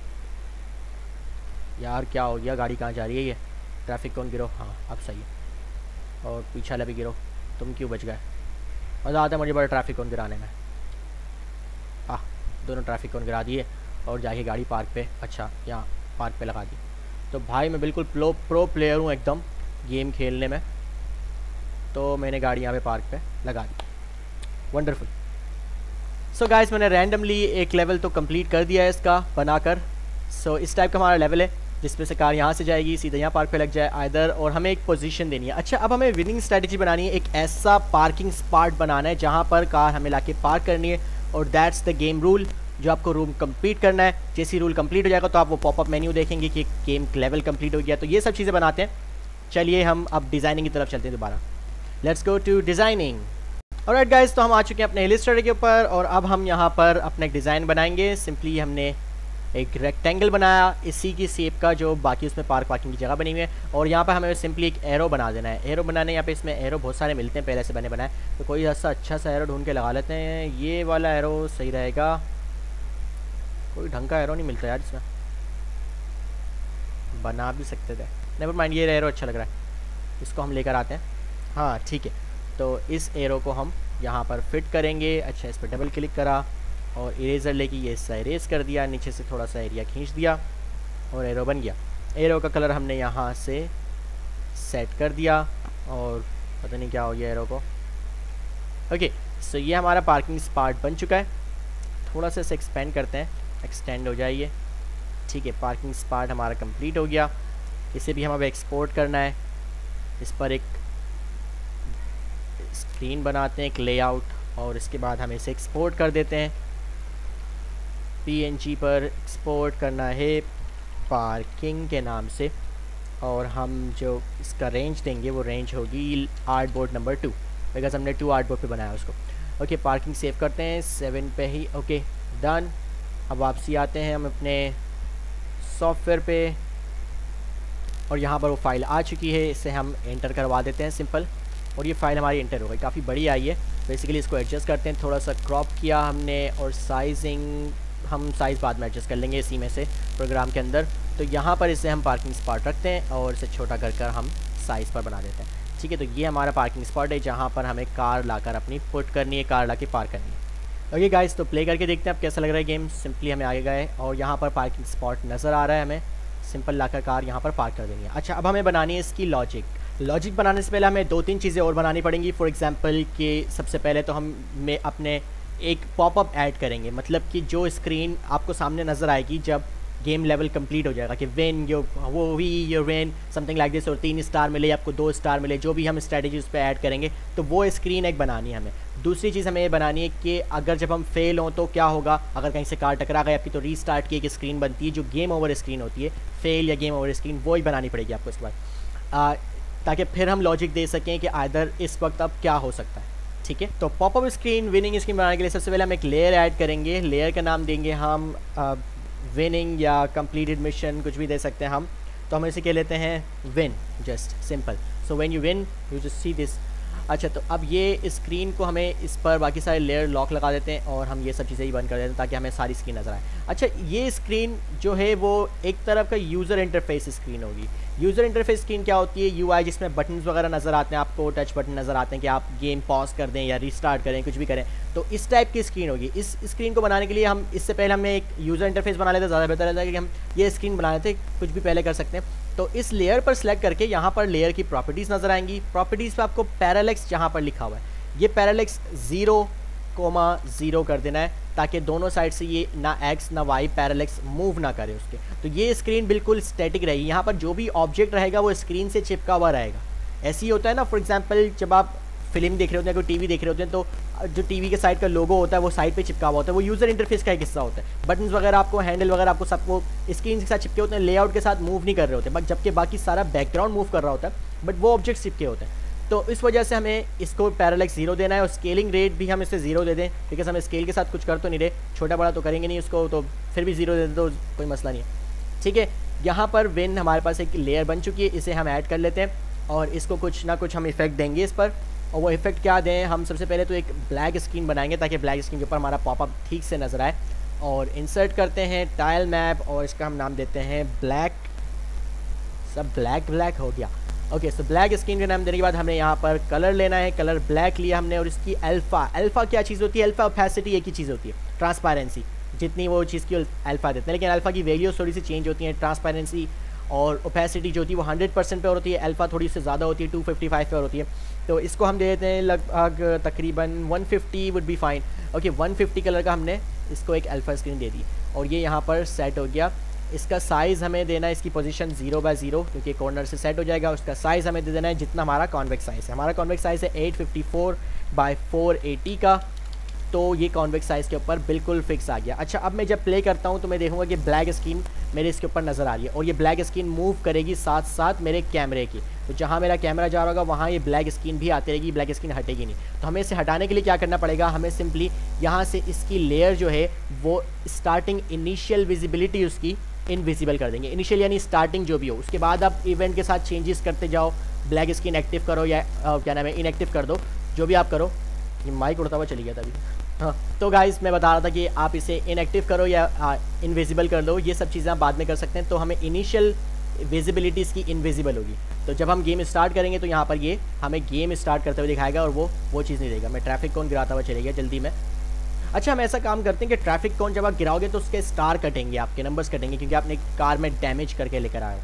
यार क्या हो गया, गाड़ी कहाँ जा रही है ये। ट्रैफिक कौन गिरो, हाँ अब सही है। और पीछे वाला भी गिरो, तुम क्यों बच गए। मज़ा आता है मुझे बड़ा ट्रैफिक कौन गिराने में। हाँ, दोनों ट्रैफिक कौन गिरा दिए, और जाके गाड़ी पार्क पे, अच्छा यहाँ पार्क पे लगा दी। तो भाई मैं बिल्कुल प्रो प्रो प्लेयर हूँ एकदम गेम खेलने में, तो मैंने गाड़ी यहाँ पे पार्क पे लगा दी। वंडरफुल। सो गाइस, मैंने रैंडमली एक लेवल तो कंप्लीट कर दिया है इसका बनाकर। सो so, इस टाइप का हमारा लेवल है, जिसमें से कार यहाँ से जाएगी, सीधा यहाँ पार्क पे लग जाए आइदर, और हमें एक पोजीशन देनी है। अच्छा, अब हमें विनिंग स्ट्रैटेजी बनानी है, एक ऐसा पार्किंग स्पॉट बनाना है जहाँ पर कार हमें लाके पार्क करनी है, और दैट्स द गेम रूल जो आपको रूम कंप्लीट करना है। जैसे रूल कंप्लीट हो जाएगा तो आप वो पॉपअप मेन्यू देखेंगे कि गेम लेवल कंप्लीट हो गया। तो ये सब चीज़ें बनाते हैं। चलिए हम अब डिज़ाइनिंग की तरफ चलते हैं दोबारा। Let's go to designing. Alright guys, तो हम आ चुके हैं अपने इलस्ट्रेटर के ऊपर, और अब हम यहाँ पर अपना एक डिज़ाइन बनाएंगे। सिंपली हमने एक रेक्टेंगल बनाया इसी की शेप का, जो बाकी उसमें पार्क पार्किंग की जगह बनी हुई है, और यहाँ पर हमें सिंपली एक एरो बना देना है। एरो बनाने यहाँ पे इसमें एरो बहुत सारे मिलते हैं पहले से बने बनाए, तो कोई ऐसा अच्छा सा एरो ढूंढ के लगा लेते हैं। ये वाला एरो सही रहेगा, कोई ढंग का एरो नहीं मिलता यार इसमें, बना भी सकते थे। नेवर माइंड, ये एरो अच्छा लग रहा है, इसको हम लेकर आते हैं। हाँ ठीक है, तो इस एरो को हम यहाँ पर फिट करेंगे। अच्छा, इस पर डबल क्लिक करा और इरेजर लेके ये इससे इरेज कर दिया, नीचे से थोड़ा सा एरिया खींच दिया और एरो बन गया। एरो का कलर हमने यहाँ से सेट कर दिया, और पता नहीं क्या हो गया एरो को। ओके, सो ये हमारा पार्किंग स्पॉट बन चुका है। थोड़ा सा इसे एक्सपेंड करते हैं, एक्सटेंड हो जाइए। ठीक है, पार्किंग स्पॉट हमारा कंप्लीट हो गया। इसे भी हम अब एक्सपोर्ट करना है। इस पर एक स्क्रीन बनाते हैं, एक लेआउट, और इसके बाद हम इसे एक्सपोर्ट कर देते हैं। पीएनजी पर एक्सपोर्ट करना है पार्किंग के नाम से, और हम जो इसका रेंज देंगे वो रेंज होगी art board number two, because हमने टू आर्ट बोर्ड पे बनाया उसको। ओके पार्किंग सेव करते हैं सेवन पे ही। Okay done. अब वापसी आते हैं हम अपने सॉफ्टवेयर पे और यहाँ पर वो फाइल आ चुकी है, इसे हम एंटर करवा देते हैं सिंपल और ये फाइल हमारी एंटर हो गई, काफ़ी बड़ी आई है। बेसिकली इसको एडजस्ट करते हैं, थोड़ा सा क्रॉप किया हमने और साइजिंग हम साइज़ बाद में एडजस्ट कर लेंगे इसी में से प्रोग्राम के अंदर। तो यहाँ पर इसे हम पार्किंग स्पॉट रखते हैं और इसे छोटा कर कर हम साइज़ पर बना देते हैं। ठीक है, तो ये हमारा पार्किंग स्पॉट है जहाँ पर हमें कार लाकर अपनी पुट करनी है, कार ला के पार्क करनी है। ओके गाइस, तो प्ले करके देखते हैं अब कैसा लग रहा है गेम। सिंपली हमें आगे गए और यहाँ पर पार्किंग स्पॉट नज़र आ रहा है, हमें सिंपल लाकर कार यहाँ पर पार्क कर देनी है। अच्छा, अब हमें बनानी है इसकी लॉजिक। लॉजिक बनाने से पहले हमें दो तीन चीज़ें और बनानी पड़ेंगी। फॉर एग्जांपल कि सबसे पहले तो हम में अपने एक पॉपअप ऐड करेंगे, मतलब कि जो स्क्रीन आपको सामने नज़र आएगी जब गेम लेवल कंप्लीट हो जाएगा कि विन यो वो we your win something like this, और तीन स्टार मिले आपको, दो स्टार मिले, जो भी हम स्ट्रेटजी उस पर ऐड करेंगे, तो वो स्क्रीन एक बनानी है हमें। दूसरी चीज़ हमें ये बनानी है कि अगर जब हम फेल हों तो क्या होगा, अगर कहीं से कार टकरा गई आपकी तो रीस्टार्ट की एक स्क्रीन बनती है जो गेम ओवर स्क्रीन होती है, फेल या गेम ओवर स्क्रीन, वो ही बनानी पड़ेगी आपको इसके बाद, ताकि फिर हम लॉजिक दे सकें कि आइदर इस वक्त अब क्या हो सकता है। ठीक है, तो पॉपअप स्क्रीन विनिंग स्क्रीन बनाने के लिए सबसे पहले हम एक लेयर ऐड करेंगे। लेयर का नाम देंगे हम विनिंग या कंप्लीटेड मिशन, कुछ भी दे सकते हैं हम। तो हम इसे कह लेते हैं win, just simple. So when you win you just see this. अच्छा, तो अब ये स्क्रीन को हमें इस पर बाकी सारे लेयर लॉक लगा देते हैं और हम ये सब चीज़ें ही बंद कर देते हैं ताकि हमें सारी स्क्रीन नज़र आए। अच्छा, ये स्क्रीन जो है वो एक तरफ का यूज़र इंटरफेस स्क्रीन होगी। यूज़र इंटरफेस स्क्रीन क्या होती है? यूआई, जिसमें बटन्स वगैरह नज़र आते हैं, आपको टच बटन नज़र आते हैं कि आप गेम पॉज कर दें या रीस्टार्ट करें, कुछ भी करें, तो इस टाइप की स्क्रीन होगी। इस स्क्रीन को बनाने के लिए हम इससे पहले हमें एक यूज़र इंटरफेस बना लेते, ज़्यादा बेहतर रहता है कि हम ये स्क्रीन बना लेते, कुछ भी पहले कर सकते हैं। तो इस लेयर पर सेलेक्ट करके यहाँ पर लेयर की प्रॉपर्टीज़ नज़र आएंगी। प्रॉपर्टीज़ पर आपको पैरेलैक्स जहाँ पर लिखा हुआ है, ये पैरेलैक्स ज़ीरो कोमा ज़ीरो कर देना है ताकि दोनों साइड से ये ना एक्स ना वाई पैरेलैक्स मूव ना करे उसके। तो ये स्क्रीन बिल्कुल स्टैटिक रहेगी, यहाँ पर जो भी ऑब्जेक्ट रहेगा वो स्क्रीन से चिपका हुआ रहेगा। ऐसे ही होता है ना, फॉर एग्जांपल जब आप फिल्म देख रहे होते हैं, कोई टीवी देख रहे होते हैं, तो जो टीवी के साइड का लोगो होता है वो साइड पे चिपका हुआ होता है, वो यूज़र इंटरफेस का एक हिस्सा होता है। बटन्स वगैरह आपको, हैंडल वगैरह आपको सब वो स्क्रीन के साथ चिपके होते हैं, लेआउट के साथ मूव नहीं कर रहे होते, बट जबकि बाकी सारा बैकग्राउंड मूव कर रहा होता है, बट वो ऑब्जेक्ट चिपके होते हैं। तो इस वजह से हमें इसको पैरेलैक्स ज़ीरो देना है और स्केलिंग रेट भी हम इसे ज़ीरो दे दें, बिकॉज हम स्केल के साथ कुछ कर तो नहीं रहे, छोटा बड़ा तो करेंगे नहीं उसको, तो फिर भी ज़ीरो दे दें तो कोई मसला नहीं है। ठीक है, यहाँ पर विन हमारे पास एक लेयर बन चुकी है, इसे हम ऐड कर लेते हैं और इसको कुछ ना कुछ हम इफेक्ट देंगे इस पर। और वो इफेक्ट क्या दें, हम सबसे पहले तो एक ब्लैक स्क्रीन बनाएंगे ताकि ब्लैक स्क्रीन के ऊपर हमारा पॉपअप ठीक से नज़र आए। और इंसर्ट करते हैं टाइल मैप और इसका हम नाम देते हैं ब्लैक, सब ब्लैक ब्लैक हो गया। ओके, सो ब्लैक स्क्रीन का नाम देने के बाद हमने यहाँ पर कलर लेना है, कलर ब्लैक लिया हमने और इसकी अल्फ़ा, अल्फ़ा क्या चीज़ होती है? अल्फ़ा ओपेसिटी एक ही चीज़ होती है, ट्रांसपेरेंसी, जितनी वो चीज़ की अल्फ़ा देते हैं, लेकिन अल्फ़ा की वैल्यूज थोड़ी सी चेंज होती हैं। ट्रांसपेरेंसी और ओपेसिटी जो होती है वो हंड्रेड परसेंट पे और होती है, अल्फ़ा थोड़ी सी ज़्यादा होती है, टू फिफ्टी फाइव पे और होती है। तो इसको हम दे देते हैं लगभग तकरीबन one fifty would be fine. Okay, one fifty colour का हमने इसको एक अल्फ़ा स्क्रीन दे दी और ये यहाँ पर सेट हो गया। इसका साइज़ हमें देना है, इसकी पोजीशन जीरो बाय ज़ीरो क्योंकि कॉर्नर से सेट हो जाएगा। उसका साइज़ हमें दे देना है जितना हमारा कॉन्वेक्स साइज़ है। हमारा कॉन्वेक्स साइज़ है eight fifty four by four eighty का, तो ये कॉन्वेक्स साइज़ के ऊपर बिल्कुल फिक्स आ गया। अच्छा, अब मैं जब प्ले करता हूँ तो मैं देखूँगा कि ब्लैक स्क्रीन मेरे इसके ऊपर नज़र आ रही है और ये ब्लैक स्क्रीन मूव करेगी साथ साथ मेरे कैमरे की। तो जहाँ मेरा कैमरा जा रहा होगा वहाँ ये ब्लैक स्क्रीन भी आती रहेगी, ब्लैक स्क्रीन हटेगी नहीं। तो हमें इसे हटाने के लिए क्या करना पड़ेगा, हमें सिंपली यहाँ से इसकी लेयर जो है वो स्टार्टिंग इनिशियल विजिबिलिटी उसकी इनविजिबल कर देंगे। इनिशियल यानी स्टार्टिंग जो भी हो, उसके बाद आप इवेंट के साथ चेंजेस करते जाओ, ब्लैक स्क्रीन एक्टिव करो या आ, क्या नाम है इनएक्टिव कर दो, जो भी आप करो। ये माइक उड़ता हुआ चली गया था अभी। हाँ, तो गाइस मैं बता रहा था कि आप इसे इनएक्टिव करो या इनविजिबल कर दो, ये सब चीज़ें आप बाद में कर सकते हैं। तो हमें इनिशियल विजिबिलिटी इसकी इनविजिबल होगी, तो जब हम गेम स्टार्ट करेंगे तो यहाँ पर ये हमें गेम स्टार्ट करते हुए दिखाएगा और वो वो चीज़ नहीं देगा। मैं ट्रैफिक कौन गिराता हुआ चले गया जल्दी में। अच्छा, हम ऐसा काम करते हैं कि ट्रैफिक कौन जब आप गिराओगे तो उसके स्टार कटेंगे, आपके नंबर्स कटेंगे क्योंकि आपने कार में डैमेज करके लेकर आए।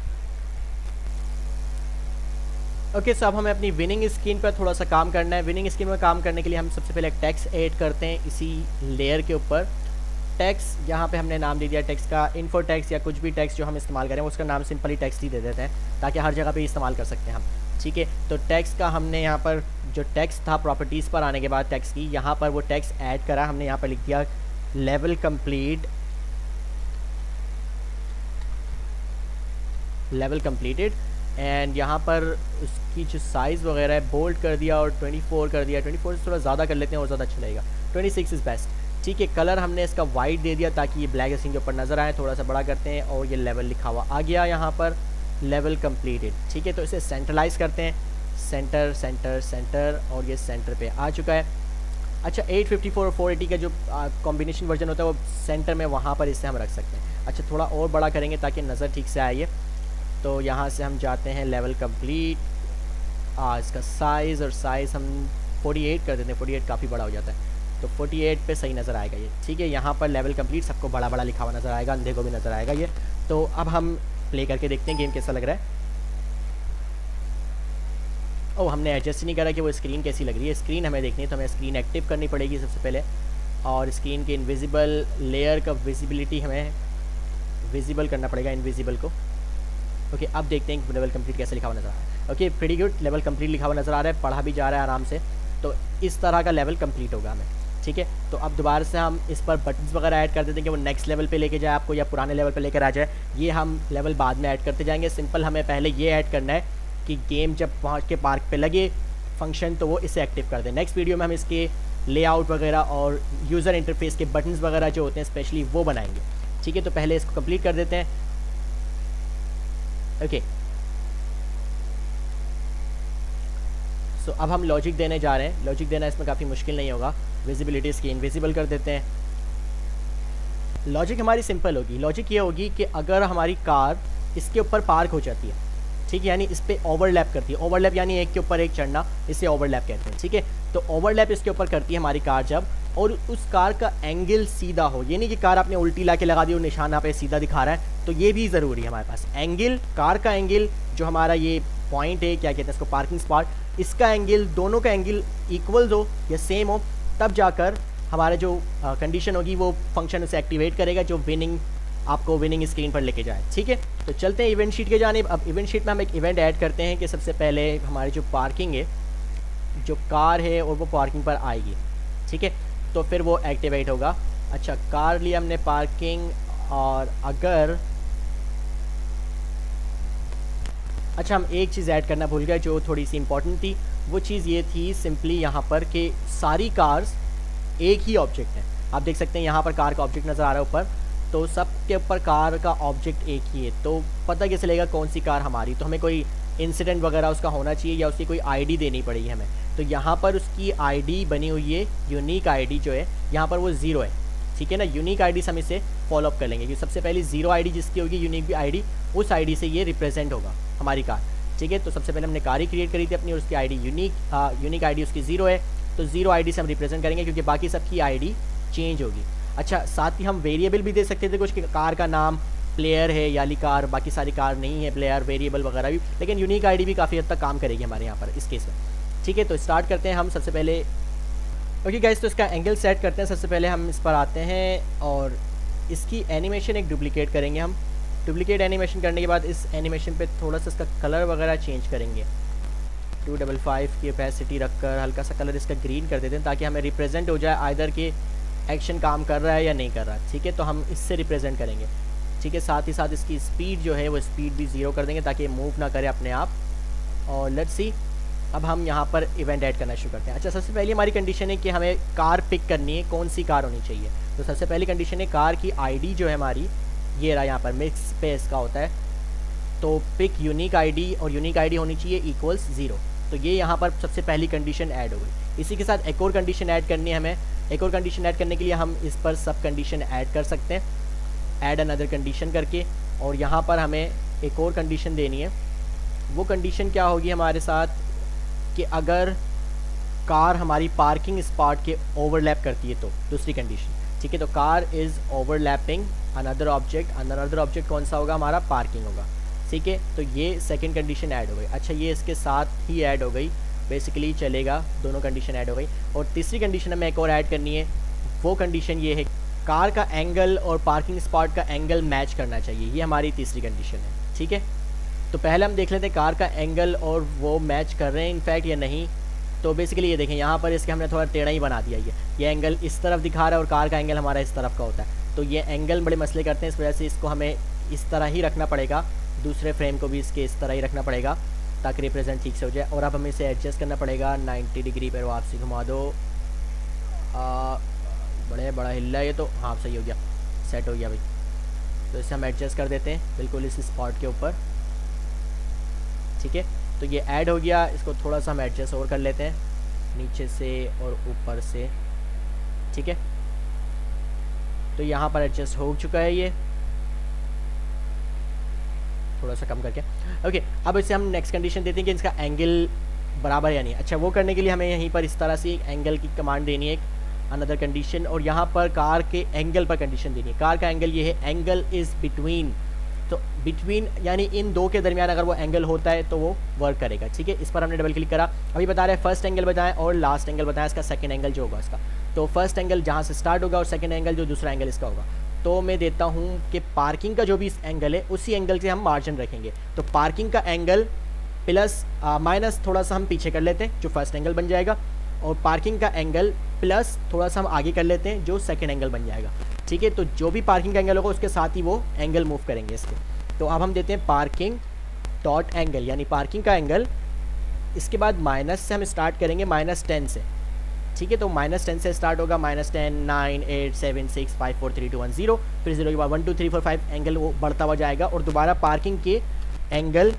ओके, सो अब हमें अपनी विनिंग स्क्रीन पर थोड़ा सा काम करना है। विनिंग स्क्रीन में काम करने के लिए हम सबसे पहले टेक्स्ट ऐड करते हैं इसी लेयर के ऊपर। टेक्स्ट यहाँ पे हमने नाम दे दिया टेक्स्ट का इन्फो टेक्स्ट या कुछ भी टेक्स्ट जो हम इस्तेमाल करें उसका नाम सिंपली टेक्स्ट ही दे देते हैं ताकि हर जगह पे इस्तेमाल कर सकते हैं हम। ठीक है, तो टेक्स्ट का हमने यहाँ पर जो टेक्स्ट था प्रॉपर्टीज़ पर आने के बाद टेक्स्ट की, यहाँ पर वो टेक्स्ट ऐड करा हमने। यहाँ पर लिख दिया level complete, level completed. And यहाँ पर उसकी जो साइज़ वगैरह है बोल्ड कर दिया और चौबीस कर दिया। चौबीस से थोड़ा ज़्यादा कर लेते हैं और ज़्यादा अच्छा लगेगा। छब्बीस इज़ बेस्ट। ठीक है, कलर हमने इसका वाइट दे दिया ताकि ये ब्लैक स्क्रीन के ऊपर नज़र आए। थोड़ा सा बड़ा करते हैं और ये लेवल लिखा हुआ आ गया यहाँ पर, लेवल कंप्लीटेड। ठीक है, तो इसे सेंट्रलाइज करते हैं, सेंटर सेंटर सेंटर, और ये सेंटर पे आ चुका है। अच्छा, एट फिफ्टी फोर और फोर एटी का जो कॉम्बिनेशन वर्जन होता है वो सेंटर में वहाँ पर इसे हम रख सकते हैं। अच्छा, थोड़ा और बड़ा करेंगे ताकि नज़र ठीक से आए। तो यहाँ से हम जाते हैं लेवल कंप्लीट, आ, इसका साइज़ और साइज़ हम अड़तालीस कर देते हैं। अड़तालीस काफ़ी बड़ा हो जाता है, तो अड़तालीस पे सही नज़र आएगा ये। ठीक है, यहाँ पर लेवल कंप्लीट सबको बड़ा बड़ा लिखा हुआ नज़र आएगा, अंधे को भी नज़र आएगा ये। तो अब हम प्ले करके देखते हैं गेम कैसा लग रहा है। ओह, हमने एडजस्ट नहीं करा कि वो स्क्रीन कैसी लग रही है। स्क्रीन हमें देखनी है तो हमें स्क्रीन एक्टिव करनी पड़ेगी सबसे पहले, और स्क्रीन के इनविजिबल लेयर का विजिबिलिटी हमें विजिबल करना पड़ेगा, इनविजिबल को। ओके, अब देखते हैं कि लेवल कंप्लीट कैसे लिखा हुआ नज़र आ रहा है। Okay, pretty good, level complete लिखा हुआ नज़र आ रहा है, पढ़ा भी जा रहा है आराम से। तो इस तरह का लेवल कंप्लीट होगा हमें। ठीक है, तो अब दोबारा से हम इस पर बटन्स वगैरह ऐड कर देते हैं कि वो नेक्स्ट लेवल पे लेके जाए आपको, या पुराने लेवल पे लेकर आ जाए। ये हम लेवल बाद में ऐड करते जाएंगे। सिंपल हमें पहले ये ऐड करना है कि गेम जब पहुँच के पार्क पे लगे फंक्शन तो वो इसे एक्टिव कर दें। नेक्स्ट वीडियो में हम इसके लेआउट वगैरह और यूज़र इंटरफेस के बटन्स वगैरह जो होते हैं स्पेशली वो बनाएंगे। ठीक है, तो पहले इसको कंप्लीट कर देते हैं। ओके, सो so, अब हम लॉजिक देने जा रहे हैं। लॉजिक देना इसमें काफ़ी मुश्किल नहीं होगा। विजिबिलिटी इसकी इनविजिबल कर देते हैं। लॉजिक हमारी सिंपल होगी। लॉजिक ये होगी कि अगर हमारी कार इसके ऊपर पार्क हो जाती है, ठीक है, यानी इस पर ओवरलैप करती है। ओवरलैप यानी एक के ऊपर एक चढ़ना, इसे ओवरलैप कहते हैं। ठीक है, तो ओवरलैप इसके ऊपर करती है हमारी कार जब, और उस कार का एंगल सीधा हो, ये नहीं कि कार आपने उल्टी ला के लगा दी और निशान यहाँ पे सीधा दिखा रहा है, तो ये भी ज़रूरी है हमारे पास। एंगल, कार का एंगल जो हमारा ये पॉइंट है, क्या कहते हैं इसको, पार्किंग स्पॉट, इसका एंगल, दोनों का एंगल इक्वल्स हो या सेम हो, तब जाकर हमारा जो कंडीशन होगी वो फंक्शन उसे एक्टिवेट करेगा जो विनिंग आपको विनिंग स्क्रीन पर लेके जाए। ठीक है, तो चलते हैं इवेंट शीट के जानिब। अब इवेंट शीट में हम एक इवेंट ऐड करते हैं कि सबसे पहले हमारी जो पार्किंग है, जो कार है और वो पार्किंग पर आएगी। ठीक है, तो फिर वो एक्टिवेट होगा। अच्छा, कार लिया हमने पार्किंग, और अगर अच्छा हम एक चीज़ ऐड करना भूल गए जो थोड़ी सी इंपॉर्टेंट थी। वो चीज़ ये थी सिंपली यहाँ पर कि सारी कार्स एक ही ऑब्जेक्ट है। आप देख सकते हैं यहाँ पर कार का ऑब्जेक्ट नज़र आ रहा है ऊपर, तो सब के ऊपर कार का ऑब्जेक्ट एक ही है। तो पता कैसे चलेगा कौन सी कार हमारी, तो हमें कोई इंसिडेंट वगैरह उसका होना चाहिए या उसकी कोई आईडी देनी पड़ेगी हमें। तो यहाँ पर उसकी आईडी बनी हुई है, यूनिक आईडी जो है यहाँ पर वो ज़ीरो है। ठीक है ना, यूनिक आईडी से हम इसे फॉलो अप कर लेंगे कि सबसे पहले ज़ीरो आईडी जिसकी होगी, यूनिक आईडी, उस आईडी से ये रिप्रेजेंट होगा हमारी कार। ठीक है, तो सबसे पहले हमने कार ही क्रिएट करी थी अपनी, और उसकी आईडी यूनिक यूनिक आईडी उसकी ज़ीरो है, तो ज़ीरो आईडी से हम रिप्रेजेंट करेंगे क्योंकि बाकी सबकी आईडी चेंज होगी। अच्छा, साथ ही हम वेरिएबल भी दे सकते थे कुछ, कार का नाम प्लेयर है याली कार, बाकी सारी कार नहीं है प्लेयर, वेरिएबल वगैरह भी, लेकिन यूनिक आईडी भी काफ़ी हद तक काम करेगी हमारे यहाँ पर इस केस में। ठीक है, तो स्टार्ट करते हैं हम सबसे पहले। ओके गाइस, तो इसका एंगल सेट करते हैं। सबसे पहले हम इस पर आते हैं और इसकी एनिमेशन एक डुप्लीकेट करेंगे हम। डुप्लीकेट एनिमेशन करने के बाद इस एनिमेशन पे थोड़ा सा इसका कलर वगैरह चेंज करेंगे। टू डबल फाइव की कैपेसिटी रखकर हल्का सा कलर इसका ग्रीन कर देते हैं ताकि हमें रिप्रेजेंट हो जाए आइदर कि एक्शन काम कर रहा है या नहीं कर रहा। ठीक है, तो हम इससे रिप्रेजेंट करेंगे। ठीक है, साथ ही साथ इसकी स्पीड जो है वो स्पीड भी ज़ीरो कर देंगे ताकि मूव ना करे अपने आप। और लेट्स सी, अब हम यहाँ पर इवेंट ऐड करना शुरू करते हैं। अच्छा, सबसे पहले हमारी कंडीशन है कि हमें कार पिक करनी है, कौन सी कार होनी चाहिए। तो सबसे पहली कंडीशन है कार की आईडी जो है हमारी, ये रहा यहाँ पर मिक्स पे इसका होता है, तो पिक यूनिक आईडी, और यूनिक आईडी होनी चाहिए इक्वल्स ज़ीरो। तो ये यहाँ पर सबसे पहली कंडीशन ऐड हो गई। इसी के साथ एक और कंडीशन ऐड करनी है हमें। एक और कंडीशन ऐड करने के लिए हम इस पर सब कंडीशन ऐड कर सकते हैं, ऐड अनदर कंडीशन करके, और यहाँ पर हमें एक और कंडीशन देनी है। वो कंडीशन क्या होगी हमारे साथ कि अगर कार हमारी पार्किंग स्पॉट के ओवरलैप करती है तो दूसरी कंडीशन। ठीक है, तो car is overlapping another object, another object कौन सा होगा हमारा, पार्किंग होगा। ठीक है, तो ये सेकंड कंडीशन ऐड हो गई। अच्छा, ये इसके साथ ही ऐड हो गई, बेसिकली चलेगा, दोनों कंडीशन ऐड हो गई। और तीसरी कंडीशन हमें एक और ऐड करनी है। वो कंडीशन ये है कार का एंगल और पार्किंग स्पॉट का एंगल मैच करना चाहिए, ये हमारी तीसरी कंडीशन है। ठीक है, तो पहले हम देख लेते हैं कार का एंगल और वो मैच कर रहे हैं इनफैक्ट या नहीं। तो बेसिकली ये देखें, यहाँ पर इसके हमने थोड़ा टेढ़ा ही बना दिया। ये ये एंगल इस तरफ दिखा रहा है और कार का एंगल हमारा इस तरफ का होता है, तो ये एंगल बड़े मसले करते हैं, इस वजह से इसको हमें इस तरह ही रखना पड़ेगा, दूसरे फ्रेम को भी इसके इस तरह ही रखना पड़ेगा ताकि रिप्रेजेंट ठीक से हो जाए। और अब हमें इसे एडजस्ट करना पड़ेगा नाइन्टी डिग्री पर, वापसी घुमा दो। आ, बड़े बड़ा हिल है ये तो, हाँ सही हो गया, सेट हो गया भाई। तो इसे हम एडजस्ट कर देते हैं बिल्कुल इस स्पॉट के ऊपर, ठीक है। तो ये ऐड हो गया, इसको थोड़ा सा हम एडजस्ट और कर लेते हैं नीचे से और ऊपर से, ठीक है। तो यहाँ पर एडजस्ट हो चुका है ये, थोड़ा सा कम करके। ओके, अब इसे हम नेक्स्ट कंडीशन देते हैं कि इसका एंगल बराबर या नहीं। अच्छा, वो करने के लिए हमें यहीं पर इस तरह से एक एंगल की कमांड देनी है, एक अनदर कंडीशन, और यहाँ पर कार के एंगल पर कंडीशन देनी है। कार का एंगल ये है, एंगल इज़ बिटवीन, तो बिटवीन यानी इन दो के दरमियान अगर वो एंगल होता है तो वो वर्क करेगा, ठीक है। इस पर हमने डबल क्लिक करा, अभी बता रहे हैं फर्स्ट एंगल बताएं और लास्ट एंगल बताएं इसका सेकंड एंगल जो होगा इसका। तो फर्स्ट एंगल जहाँ से स्टार्ट होगा और सेकंड एंगल जो दूसरा एंगल इसका होगा। तो मैं देता हूँ कि पार्किंग का जो भी एंगल है उसी एंगल से हम मार्जिन रखेंगे। तो पार्किंग का एंगल प्लस माइनस थोड़ा सा हम पीछे कर लेते हैं जो फर्स्ट एंगल बन जाएगा, और पार्किंग का एंगल प्लस थोड़ा सा हम आगे कर लेते हैं जो सेकंड एंगल बन जाएगा, ठीक है। तो जो भी पार्किंग का एंगल होगा उसके साथ ही वो एंगल मूव करेंगे इसके। तो अब हम देते हैं पार्किंग डॉट एंगल, यानी पार्किंग का एंगल, इसके बाद माइनस से हम स्टार्ट करेंगे, माइनस टेन से, ठीक है। तो माइनस टेन से स्टार्ट होगा, minus ten, nine, eight, seven, six, five, four, three, two, one, zero, फिर जीरो के बाद one, two, three, four, five, angle वो बढ़ता हुआ जाएगा और दोबारा पार्किंग के एंगल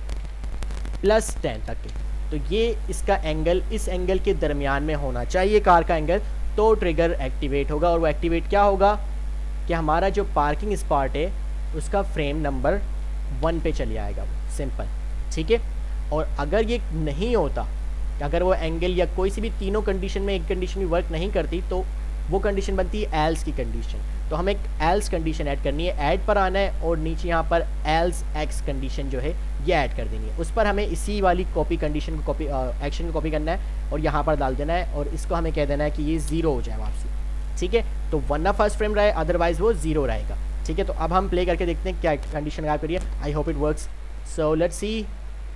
प्लस टेन तक के। तो ये इसका एंगल इस एंगल के दरमियान में होना चाहिए कार का एंगल, तो ट्रिगर एक्टिवेट होगा। और वो एक्टिवेट क्या होगा कि हमारा जो पार्किंग स्पॉट है उसका फ्रेम नंबर वन पे चले आएगा, वो सिंपल, ठीक है। और अगर ये नहीं होता, अगर वो एंगल या कोई सी भी तीनों कंडीशन में एक कंडीशन भी वर्क नहीं करती, तो वो कंडीशन बनती है एल्स की कंडीशन। तो हमें एक एल्स कंडीशन ऐड करनी है, ऐड पर आना है और नीचे यहाँ पर एल्स एक्स कंडीशन जो है ये ऐड कर देनी है। उस पर हमें इसी वाली कॉपी कंडीशन को कॉपी एक्शन को कॉपी करना है और यहाँ पर डाल देना है और इसको हमें कह देना है कि ये ज़ीरो हो जाए वापसी, ठीक है। तो वरना फर्स्ट फ्रेम रहे, अदरवाइज वो ज़ीरो रहेगा, ठीक है। तो अब हम प्ले करके देखते हैं क्या कंडीशन लगा करिए। I hope it works, so let's see.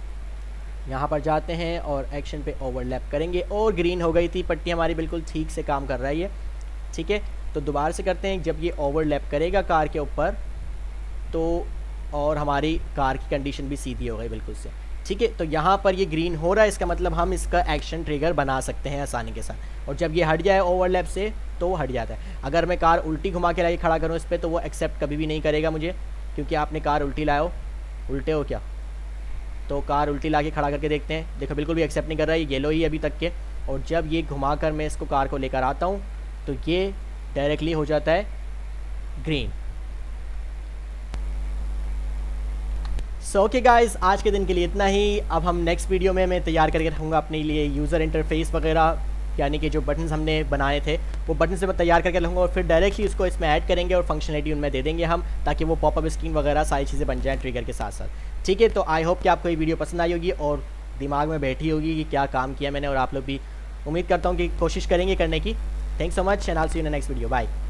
यहाँ पर जाते हैं और एक्शन पे ओवरलैप करेंगे और ग्रीन हो गई थी पट्टी हमारी, बिल्कुल ठीक से काम कर रहा है ये, ठीक है। तो दोबारा से करते हैं, जब ये ओवरलैप करेगा कार के ऊपर तो और हमारी कार की कंडीशन भी सीधी हो गई बिल्कुल से, ठीक है। तो यहाँ पर ये ग्रीन हो रहा है, इसका मतलब हम इसका एक्शन ट्रिगर बना सकते हैं आसानी के साथ। और जब ये हट जाए ओवरलैप से तो वो हट जाता है। अगर मैं कार उल्टी घुमा के लाके खड़ा करूँ इस पर तो वो एक्सेप्ट कभी भी नहीं करेगा मुझे, क्योंकि आपने कार उल्टी लाओ, उल्टे हो क्या। तो कार उल्टी ला के खड़ा करके देखते हैं, देखो बिल्कुल भी एक्सेप्ट नहीं कर रहा है, ये येलो ही अभी तक के। और जब ये घुमा कर मैं इसको कार को लेकर आता हूँ तो ये डायरेक्टली हो जाता है ग्रीन। सो ओके गाइस, आज के दिन के लिए इतना ही। अब हम नेक्स्ट वीडियो में मैं तैयार करके रखूँगा अपने लिए यूज़र इंटरफेस वगैरह, यानी कि जो बटन्स हमने बनाए थे वो बटन से मैं तैयार करके रखूँगा और फिर डायरेक्टली उसको इसमें ऐड करेंगे और फंक्शनलिटी उनमें दे देंगे हम, ताकि वो पॉपअप स्क्रीन वगैरह सारी चीज़ें बन जाएँ ट्रिगर के साथ साथ, ठीक है। तो आई होप कि आपको ये वीडियो पसंद आई होगी और दिमाग में बैठी होगी कि क्या काम किया मैंने, और आप लोग भी उम्मीद करता हूँ कि कोशिश करेंगे करने की। Thanks so much and I will see you in the next video, bye.